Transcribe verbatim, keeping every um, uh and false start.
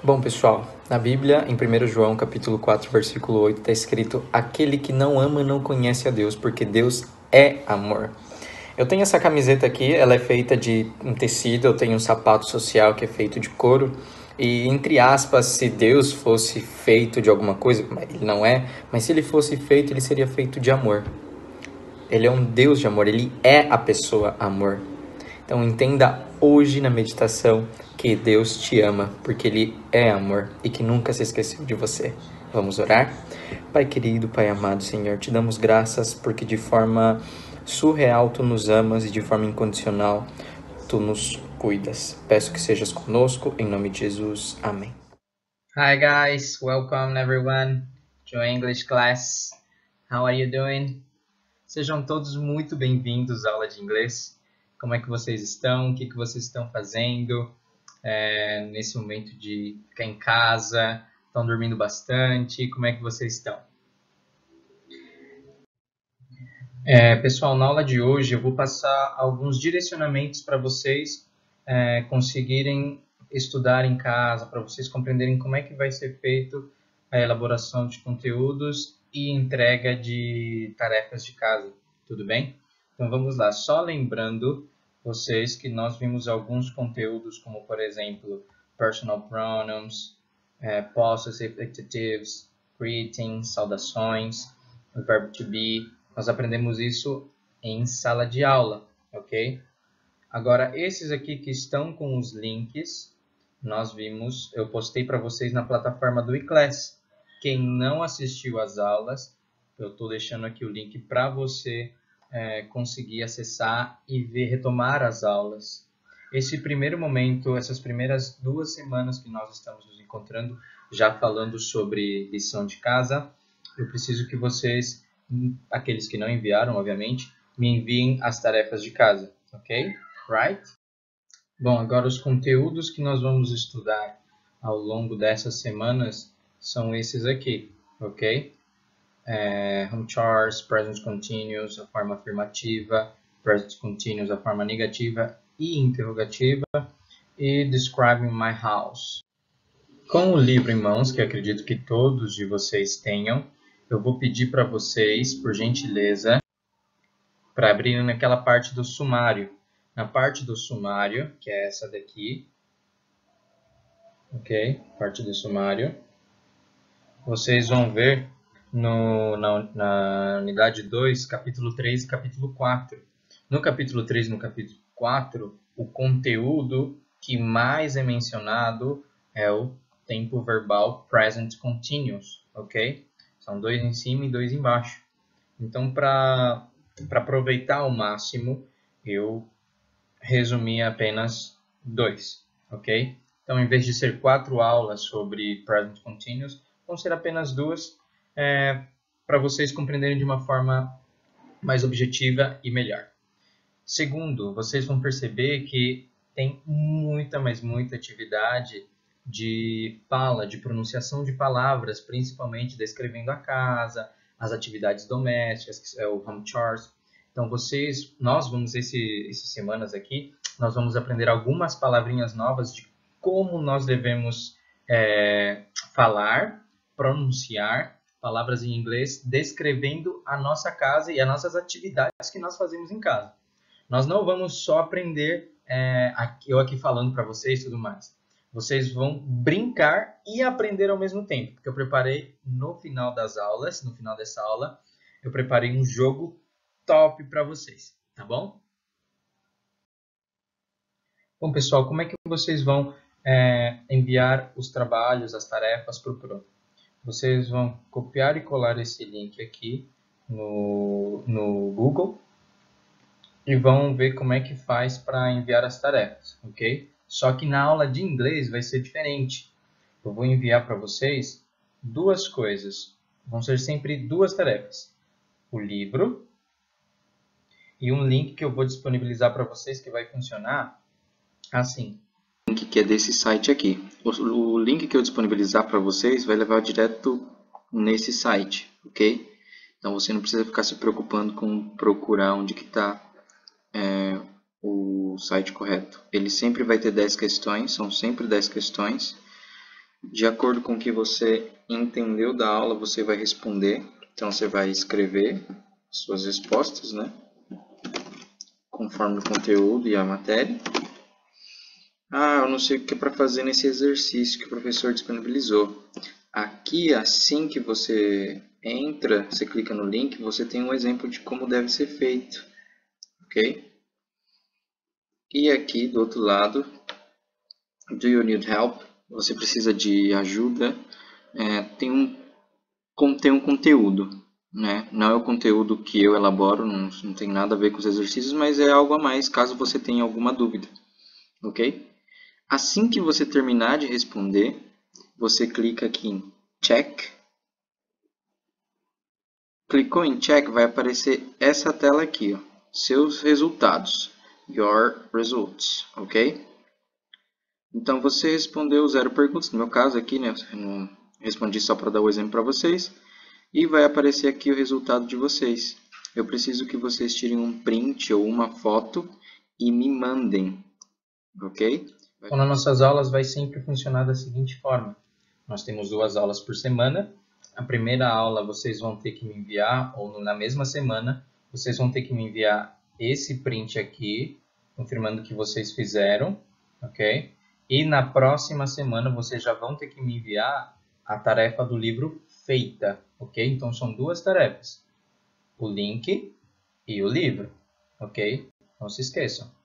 Bom, pessoal, na Bíblia, em primeiro João, capítulo quatro, versículo oito, está escrito: aquele que não ama não conhece a Deus, porque Deus é amor. Eu tenho essa camiseta aqui, ela é feita de um tecido, eu tenho um sapato social que é feito de couro, e entre aspas, se Deus fosse feito de alguma coisa, ele não é, mas se ele fosse feito, ele seria feito de amor. Ele é um Deus de amor, ele é a pessoa amor. Então entenda hoje na meditação que Deus te ama, porque Ele é amor e que nunca se esqueceu de você. Vamos orar? Pai querido, Pai amado, Senhor, te damos graças porque de forma surreal Tu nos amas e de forma incondicional Tu nos cuidas. Peço que sejas conosco, em nome de Jesus. Amém. Hi guys, welcome everyone to English class. How are you doing? Sejam todos muito bem-vindos à aula de inglês. Como é que vocês estão? O que, que vocês estão fazendo é, nesse momento de ficar em casa? Estão dormindo bastante? Como é que vocês estão? É, pessoal, na aula de hoje eu vou passar alguns direcionamentos para vocês é, conseguirem estudar em casa, para vocês compreenderem como é que vai ser feito a elaboração de conteúdos e entrega de tarefas de casa, tudo bem? Então vamos lá, só lembrando vocês que nós vimos alguns conteúdos como, por exemplo, personal pronouns, é, possessive adjectives, greetings, saudações, o verbo to be. Nós aprendemos isso em sala de aula, ok? Agora, esses aqui que estão com os links, nós vimos, eu postei para vocês na plataforma do eClass. Quem não assistiu às aulas, eu estou deixando aqui o link para você é, conseguir acessar e ver, retomar as aulas. Esse primeiro momento, essas primeiras duas semanas que nós estamos nos encontrando, já falando sobre lição de casa, eu preciso que vocês, aqueles que não enviaram, obviamente, me enviem as tarefas de casa, ok? Right? Bom, agora os conteúdos que nós vamos estudar ao longo dessas semanas são esses aqui, ok? É, home chores, present continuous, a forma afirmativa, present continuous, a forma negativa e interrogativa, e describing my house. Com o livro em mãos, que acredito que todos de vocês tenham, eu vou pedir para vocês, por gentileza, para abrir naquela parte do sumário. Na parte do sumário, que é essa daqui, ok? Parte do sumário. Vocês vão ver no, na, na unidade dois, capítulo três e capítulo quatro. No capítulo três e no capítulo quatro, o conteúdo que mais é mencionado é o tempo verbal present continuous, ok? São dois em cima e dois embaixo. Então, para aproveitar ao máximo, eu resumi apenas dois, ok? Então, em vez de ser quatro aulas sobre present continuous, vão ser apenas duas, é, para vocês compreenderem de uma forma mais objetiva e melhor. Segundo, vocês vão perceber que tem muita, mas muita atividade de fala, de pronunciação de palavras, principalmente descrevendo a casa, as atividades domésticas, que é o home chores. Então, vocês, nós vamos, esse, essas semanas aqui, nós vamos aprender algumas palavrinhas novas de como nós devemos é, falar, pronunciar palavras em inglês, descrevendo a nossa casa e as nossas atividades que nós fazemos em casa. Nós não vamos só aprender, é, eu aqui falando para vocês e tudo mais. Vocês vão brincar e aprender ao mesmo tempo. Porque eu preparei no final das aulas, no final dessa aula, eu preparei um jogo top para vocês, tá bom? Bom, pessoal, como é que vocês vão é, enviar os trabalhos, as tarefas para o Pro? Vocês vão copiar e colar esse link aqui no, no Google e vão ver como é que faz para enviar as tarefas, ok? Só que na aula de inglês vai ser diferente. Eu vou enviar para vocês duas coisas. Vão ser sempre duas tarefas. O livro e um link que eu vou disponibilizar para vocês que vai funcionar assim. O link que é desse site aqui. O, o link que eu disponibilizar para vocês vai levar direto nesse site, ok? Então você não precisa ficar se preocupando com procurar onde que está é, o site correto. Ele sempre vai ter dez questões, são sempre dez questões. De acordo com o que você entendeu da aula, você vai responder. Então, você vai escrever suas respostas, né? Conforme o conteúdo e a matéria. Ah, eu não sei o que é para fazer nesse exercício que o professor disponibilizou. Aqui, assim que você entra, você clica no link, você tem um exemplo de como deve ser feito, ok? E aqui do outro lado, do you need help? Você precisa de ajuda? É, tem um tem um conteúdo, né? Não é o conteúdo que eu elaboro, não, não tem nada a ver com os exercícios, mas é algo a mais caso você tenha alguma dúvida, ok? Assim que você terminar de responder, você clica aqui em Check. Clicou em Check, vai aparecer essa tela aqui, ó, seus resultados, Your Results, ok? Então você respondeu zero perguntas, no meu caso aqui, né? Eu não respondi só para dar o exemplo para vocês. E vai aparecer aqui o resultado de vocês. Eu preciso que vocês tirem um print ou uma foto e me mandem, ok? Então, nas nossas aulas vai sempre funcionar da seguinte forma. Nós temos duas aulas por semana. A primeira aula vocês vão ter que me enviar, ou na mesma semana, vocês vão ter que me enviar esse print aqui, confirmando que vocês fizeram, ok? E na próxima semana vocês já vão ter que me enviar a tarefa do livro feita, ok? Então são duas tarefas, o link e o livro, ok? Não se esqueçam.